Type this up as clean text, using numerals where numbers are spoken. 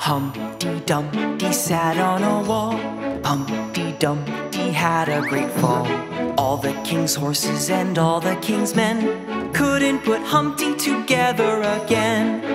Humpty Dumpty sat on a wall. Humpty Dumpty had a great fall. All the king's horses and all the king's men couldn't put Humpty together again.